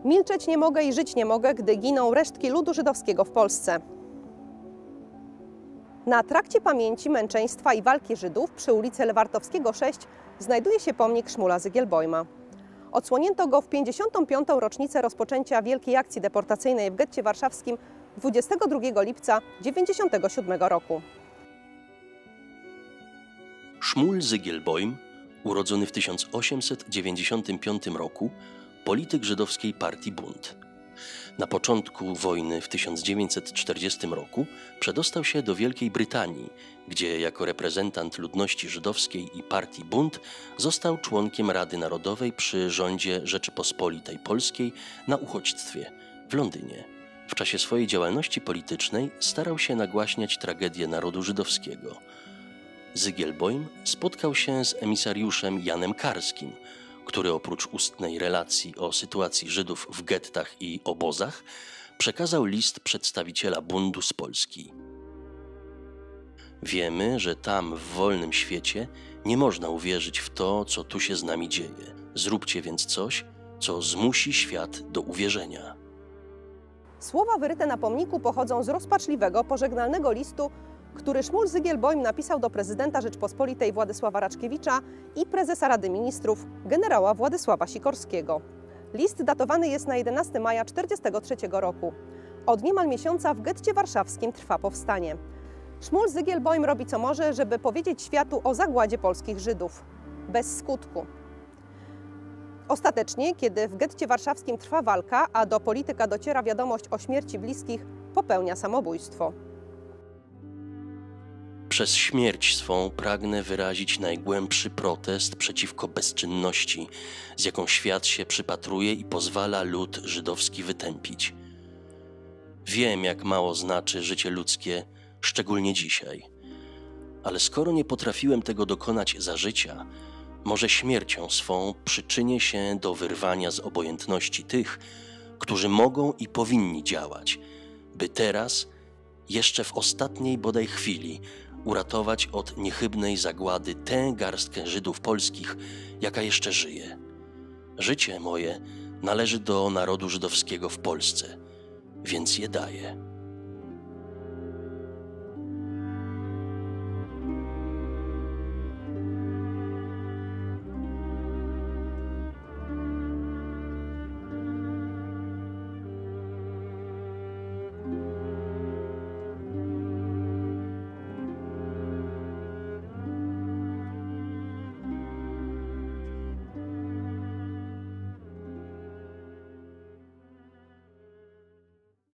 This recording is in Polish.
Milczeć nie mogę i żyć nie mogę, gdy giną resztki ludu żydowskiego w Polsce. Na trakcie pamięci męczeństwa i walki Żydów przy ulicy Lewartowskiego 6 znajduje się pomnik Szmula Zygielbojma. Odsłonięto go w 55. rocznicę rozpoczęcia Wielkiej Akcji Deportacyjnej w getcie warszawskim 22 lipca 1997 roku. Szmul Zygielbojm, urodzony w 1895 roku, polityk żydowskiej partii Bund. Na początku wojny w 1940 roku przedostał się do Wielkiej Brytanii, gdzie jako reprezentant ludności żydowskiej i partii Bund został członkiem Rady Narodowej przy rządzie Rzeczypospolitej Polskiej na uchodźstwie w Londynie. W czasie swojej działalności politycznej starał się nagłaśniać tragedię narodu żydowskiego. Zygielbojm spotkał się z emisariuszem Janem Karskim, który oprócz ustnej relacji o sytuacji Żydów w gettach i obozach przekazał list przedstawiciela bundu z Polski. Wiemy, że tam w wolnym świecie nie można uwierzyć w to, co tu się z nami dzieje. Zróbcie więc coś, co zmusi świat do uwierzenia. Słowa wyryte na pomniku pochodzą z rozpaczliwego, pożegnalnego listu, który Szmul Zygielbojm napisał do prezydenta Rzeczpospolitej Władysława Raczkiewicza i prezesa Rady Ministrów generała Władysława Sikorskiego. List datowany jest na 11 maja 1943 roku. Od niemal miesiąca w getcie warszawskim trwa powstanie. Szmul Zygielbojm robi co może, żeby powiedzieć światu o zagładzie polskich Żydów. Bez skutku. Ostatecznie, kiedy w getcie warszawskim trwa walka, a do polityka dociera wiadomość o śmierci bliskich, popełnia samobójstwo. Przez śmierć swą pragnę wyrazić najgłębszy protest przeciwko bezczynności, z jaką świat się przypatruje i pozwala lud żydowski wytępić. Wiem, jak mało znaczy życie ludzkie, szczególnie dzisiaj. Ale skoro nie potrafiłem tego dokonać za życia, może śmiercią swą przyczynię się do wyrwania z obojętności tych, którzy mogą i powinni działać, by teraz, jeszcze w ostatniej bodaj chwili, uratować od niechybnej zagłady tę garstkę Żydów polskich, jaka jeszcze żyje. Życie moje należy do narodu żydowskiego w Polsce, więc je daję.